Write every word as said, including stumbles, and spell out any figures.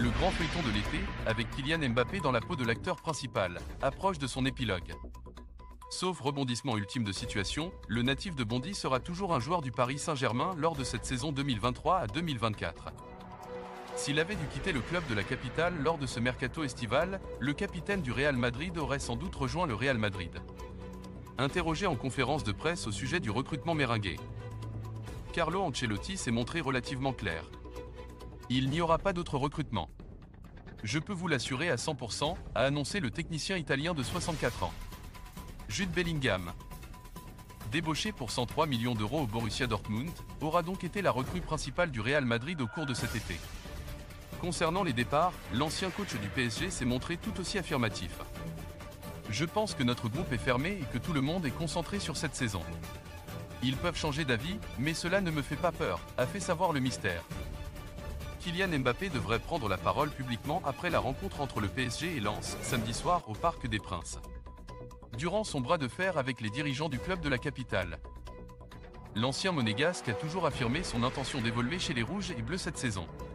Le grand feuilleton de l'été, avec Kylian Mbappé dans la peau de l'acteur principal, approche de son épilogue. Sauf rebondissement ultime de situation, le natif de Bondy sera toujours un joueur du Paris Saint-Germain lors de cette saison deux mille vingt-trois à deux mille vingt-quatre. S'il avait dû quitter le club de la capitale lors de ce mercato estival, le capitaine du Real Madrid aurait sans doute rejoint le Real Madrid. Interrogé en conférence de presse au sujet du recrutement merengue, Carlo Ancelotti s'est montré relativement clair. Il n'y aura pas d'autre recrutement. Je peux vous l'assurer à cent pour cent, a annoncé le technicien italien de soixante-quatre ans. Jude Bellingham, débauché pour cent trois millions d'euros au Borussia Dortmund, aura donc été la recrue principale du Real Madrid au cours de cet été. Concernant les départs, l'ancien coach du P S G s'est montré tout aussi affirmatif. Je pense que notre groupe est fermé et que tout le monde est concentré sur cette saison. Ils peuvent changer d'avis, mais cela ne me fait pas peur, a fait savoir le mystère. Kylian Mbappé devrait prendre la parole publiquement après la rencontre entre le P S G et Lens, samedi soir au Parc des Princes. Durant son bras de fer avec les dirigeants du club de la capitale, l'ancien monégasque a toujours affirmé son intention d'évoluer chez les Rouges et Bleus cette saison.